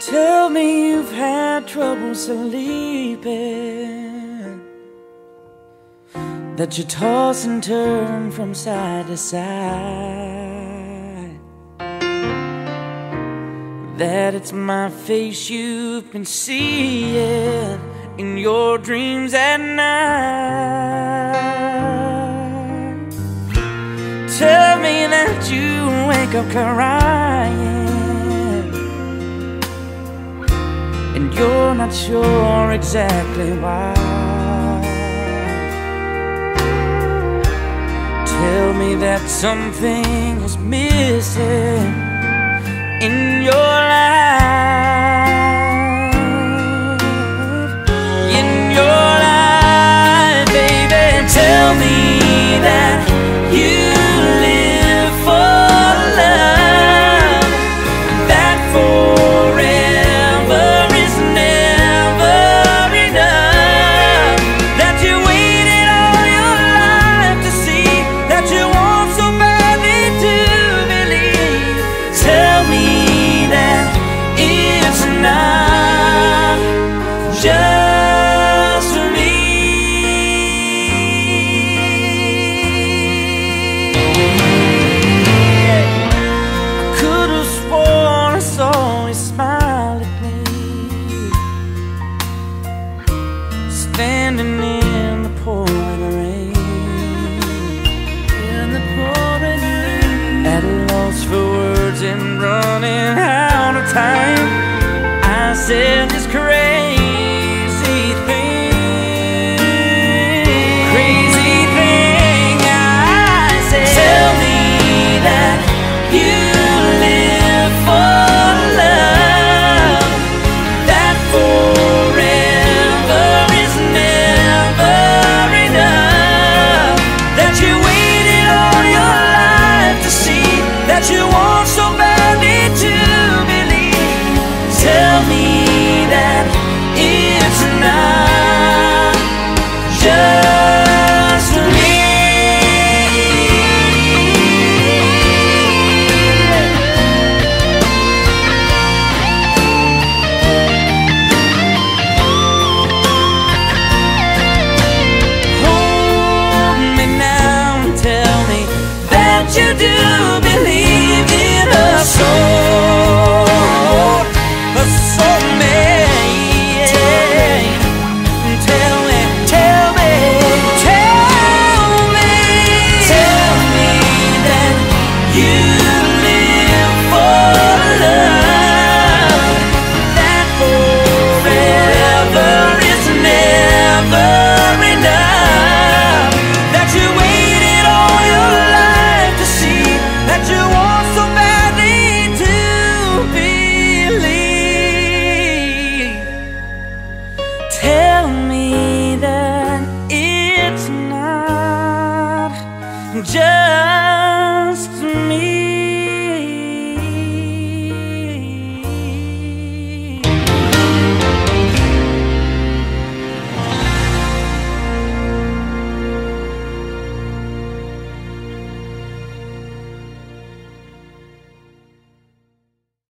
Tell me you've had trouble sleeping, that you toss and turn from side to side, that it's my face you've been seeing in your dreams at night. Tell me that you wake up crying and you're not sure exactly why. Tell me that something is missing in your life, in your life, baby. Tell me that you live for love, that forever is never enough, that you waited all your life to see, that you want so badly to believe. Tell me that it's not just for me. I could have sworn I saw you smile at me, standing in the pouring rain, in the pouring rain, at a loss for words and running out of time. I said